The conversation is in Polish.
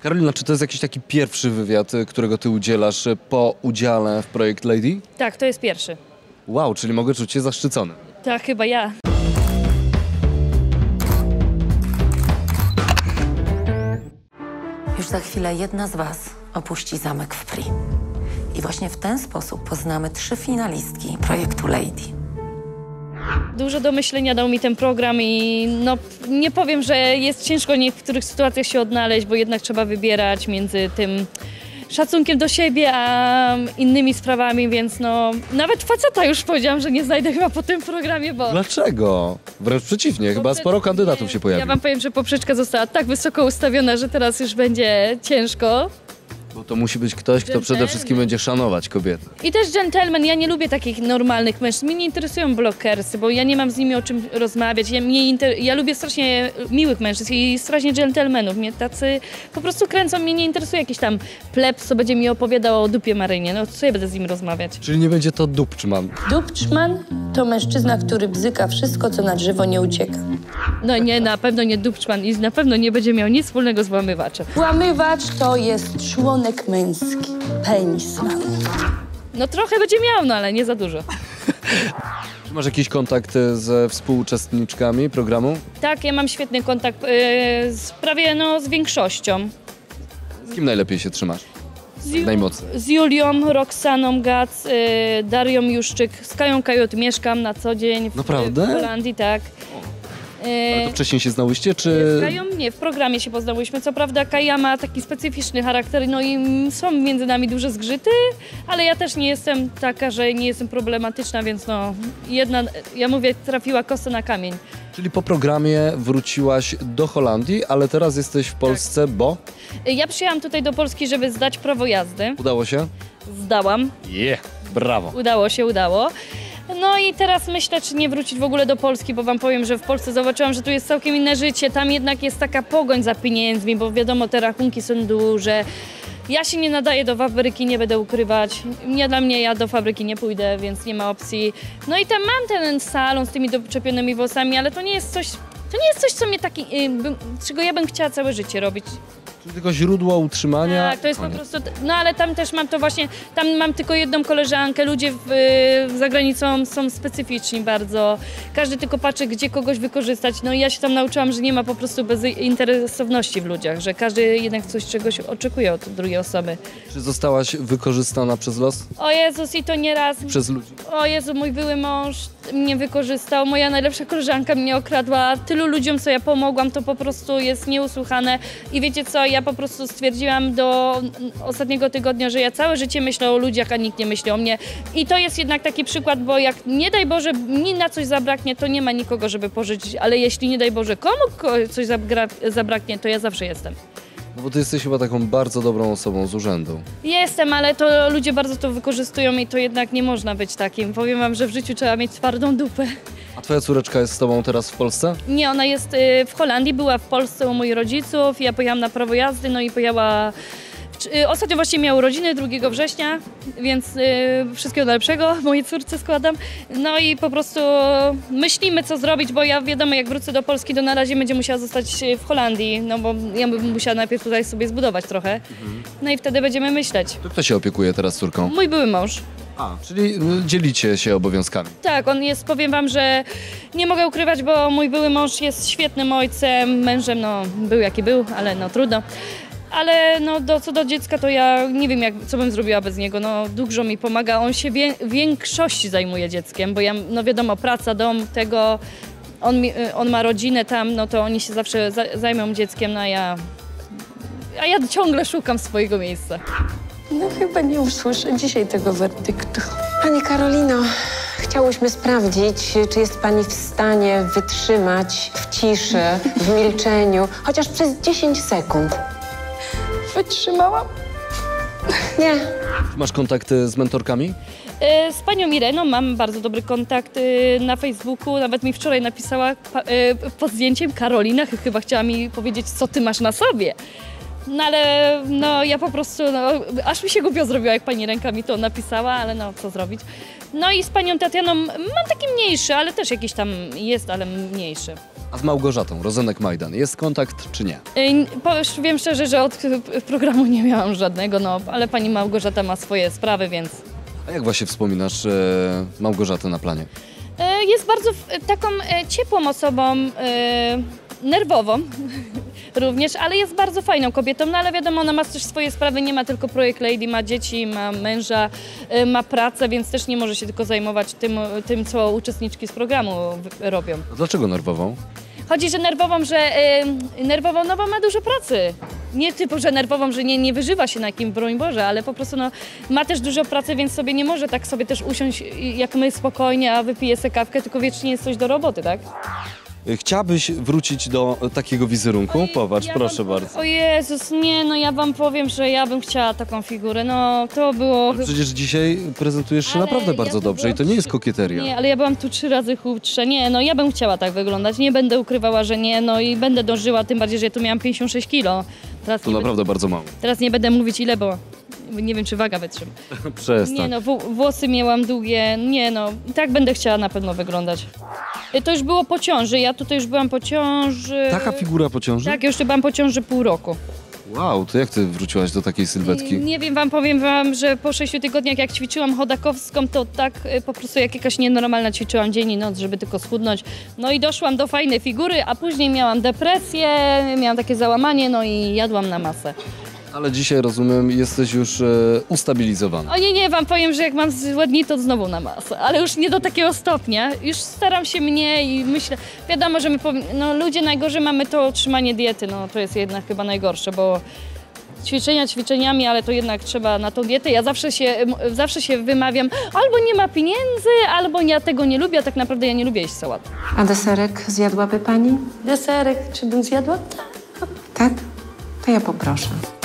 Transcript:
Karolina, czy to jest jakiś taki pierwszy wywiad, którego ty udzielasz po udziale w Projekt Lady? Tak, to jest pierwszy. Wow, czyli mogę czuć się zaszczycony. Tak, chyba ja. Już za chwilę jedna z was opuści zamek w Pri. I właśnie w ten sposób poznamy 3 finalistki projektu Lady. Dużo do myślenia dał mi ten program i no, nie powiem, że jest ciężko w niektórych sytuacjach się odnaleźć, bo jednak trzeba wybierać między tym szacunkiem do siebie, a innymi sprawami, więc no, nawet faceta już powiedziałam, że nie znajdę chyba po tym programie, bo... Dlaczego? Wręcz przeciwnie, chyba sporo kandydatów się pojawi. Ja wam powiem, że poprzeczka została tak wysoko ustawiona, że teraz już będzie ciężko. Bo to musi być ktoś, kto przede wszystkim będzie szanować kobiety. I też gentleman, ja nie lubię takich normalnych mężczyzn. Mnie nie interesują blokersy, bo ja nie mam z nimi o czym rozmawiać. Ja lubię strasznie miłych mężczyzn i strasznie gentlemanów. Mnie tacy po prostu kręcą, mnie nie interesuje jakiś tam plebs, co będzie mi opowiadał o dupie Marynie. No co ja będę z nim rozmawiać? Czyli nie będzie to dupczman. Dupczman to mężczyzna, który bzyka wszystko, co na drzewo nie ucieka. No nie, na pewno nie dupczman i na pewno nie będzie miał nic wspólnego z włamywaczem. Włamywacz to jest członek męski, penisman. No trochę będzie miał, no ale nie za dużo. Czy masz jakiś kontakt ze współuczestniczkami programu? Tak, ja mam świetny kontakt z większością. Z kim najlepiej się trzymasz? Najmocniej. Z Julią, Roxaną Gac, Darią Juszczyk, z Kają Kajot mieszkam na co dzień w Holandii, tak. Ale to wcześniej się znałyście, czy... Z Kają nie, w programie się poznałyśmy. Co prawda Kaja ma taki specyficzny charakter, no i są między nami duże zgrzyty, ale ja też nie jestem taka, że nie jestem problematyczna, więc no ja mówię, trafiła kosa na kamień. Czyli po programie wróciłaś do Holandii, ale teraz jesteś w Polsce, bo? Ja przyjechałam tutaj do Polski, żeby zdać prawo jazdy. Udało się? Zdałam. Brawo. Udało. No i teraz myślę, czy nie wrócić w ogóle do Polski, bo wam powiem, że w Polsce zobaczyłam, że tu jest całkiem inne życie. Tam jednak jest taka pogoń za pieniędzmi, bo wiadomo, te rachunki są duże. Ja się nie nadaję do fabryki, nie będę ukrywać. Nie dla mnie, ja do fabryki nie pójdę, więc nie ma opcji. No i tam mam ten salon z tymi doczepionymi włosami, ale to nie jest coś, co mnie czego ja bym chciała całe życie robić. Czyli tylko źródło utrzymania? Tak, to jest po prostu, no ale tam też mam to właśnie, tam mam tylko jedną koleżankę, ludzie za granicą są specyficzni bardzo, każdy tylko patrzy, gdzie kogoś wykorzystać, no i ja się tam nauczyłam, że nie ma po prostu bezinteresowności w ludziach, że każdy jednak czegoś oczekuje od drugiej osoby. Czy zostałaś wykorzystana przez los? O Jezus, i to nieraz. Przez ludzi? O Jezu, mój były mąż mnie wykorzystał, moja najlepsza koleżanka mnie okradła, tylu ludziom, co ja pomogłam, to po prostu jest nieusłychane i wiecie co, ja po prostu stwierdziłam do ostatniego tygodnia, że ja całe życie myślę o ludziach, a nikt nie myśli o mnie. I to jest jednak taki przykład, bo jak nie daj Boże mi na coś zabraknie, to nie ma nikogo, żeby pożyczyć, ale jeśli nie daj Boże komu coś zabraknie, to ja zawsze jestem. No bo ty jesteś chyba taką bardzo dobrą osobą z urzędu. Jestem, ale to ludzie bardzo to wykorzystują i to jednak nie można być takim. Powiem wam, że w życiu trzeba mieć twardą dupę. A twoja córeczka jest z tobą teraz w Polsce? Nie, ona jest w Holandii, była w Polsce u moich rodziców, ja pojechałam na prawo jazdy, no i pojechała... Ostatnio właśnie miała urodziny 2 września, więc wszystkiego najlepszego mojej córce składam. No i po prostu myślimy, co zrobić, bo ja wiadomo, jak wrócę do Polski, to na razie będzie musiała zostać w Holandii, no bo ja bym musiała najpierw tutaj sobie zbudować trochę. No i wtedy będziemy myśleć. To kto się opiekuje teraz córką? Mój były mąż. Czyli dzielicie się obowiązkami. Tak, on jest, powiem wam, że nie mogę ukrywać, bo mój były mąż jest świetnym ojcem, mężem, no był jaki był, ale no trudno. Ale no co do dziecka, to ja nie wiem, co bym zrobiła bez niego, no dużo mi pomaga, on się w większości zajmuje dzieckiem, bo ja, no wiadomo, praca, dom, tego, on ma rodzinę tam, no to oni się zawsze zajmą dzieckiem, no a ja ciągle szukam swojego miejsca. No chyba nie usłyszę dzisiaj tego werdyktu. Pani Karolino, chciałyśmy sprawdzić, czy jest pani w stanie wytrzymać w ciszy, w milczeniu, chociaż przez 10 sekund. Wytrzymałam? Nie. Masz kontakty z mentorkami? Z panią Ireną mam bardzo dobry kontakt na Facebooku, nawet mi wczoraj napisała pod zdjęciem Karolina, chyba chciała mi powiedzieć, co ty masz na sobie. No ale no ja po prostu, no, aż mi się głupio zrobiło, jak pani Ręka mi to napisała, ale no co zrobić. No i z panią Tatianą mam taki mniejszy, ale też jakiś tam jest, ale mniejszy. A z Małgorzatą Rozenek-Majdan jest kontakt czy nie? Wiem szczerze, że od programu nie miałam żadnego, no ale pani Małgorzata ma swoje sprawy, więc... A jak właśnie wspominasz Małgorzatę na planie? Jest bardzo taką ciepłą osobą, nerwową również, ale jest bardzo fajną kobietą, no ale wiadomo, ona ma też swoje sprawy, nie ma tylko projekt Lady, ma dzieci, ma męża, ma pracę, więc też nie może się tylko zajmować tym co uczestniczki z programu robią. A dlaczego nerwową? Chodzi, że nerwową, no bo ma dużo pracy. Nie typu, że nerwową, że nie wyżywa się na kim, broń Boże, ale po prostu no, ma też dużo pracy, więc sobie nie może tak sobie też usiąść jak my spokojnie, a wypije sobie kawkę, tylko wiecznie jest coś do roboty, tak? Chciałabyś wrócić do takiego wizerunku? Popatrz, proszę bardzo. O Jezus, nie, no ja wam powiem, że ja bym chciała taką figurę, no to było... Przecież dzisiaj prezentujesz się Ale naprawdę ja bardzo tu dobrze i to byłam nie jest 3 kokieteria. Nie, ale ja byłam tu 3 razy chudsze. Nie, no ja bym chciała tak wyglądać. Nie będę ukrywała, że nie, no i będę dążyła, tym bardziej, że ja tu miałam 56 kilo. To naprawdę bardzo mało. Teraz nie będę mówić ile, bo nie wiem, czy waga wytrzyma. Przestań. Nie no, włosy miałam długie, nie no, i tak będę chciała na pewno wyglądać. To już było po ciąży, ja tutaj już byłam po ciąży. Taka figura po ciąży? Tak, już byłam po ciąży pół roku. Wow, to jak ty wróciłaś do takiej sylwetki? Nie wiem, powiem wam, że po 6 tygodniach jak ćwiczyłam chodakowską, to tak po prostu jak jakaś nienormalna ćwiczyłam dzień i noc, żeby tylko schudnąć. No i doszłam do fajnej figury, a później miałam depresję, miałam takie załamanie, no i jadłam na masę. Ale dzisiaj, rozumiem, jesteś już ustabilizowana. O nie, wam powiem, że jak mam złe dni, to znowu na masę, ale już nie do takiego stopnia. Już staram się mniej i myślę, wiadomo, że no ludzie najgorzej mamy to trzymanie diety, no to jest jednak chyba najgorsze, bo ćwiczenia ćwiczeniami, ale to jednak trzeba na tą dietę. Ja zawsze się wymawiam, albo nie ma pieniędzy, albo ja tego nie lubię, a tak naprawdę ja nie lubię jeść sałaty. A deserek zjadłaby pani? Deserek, czy bym zjadła? Tak? To ja poproszę.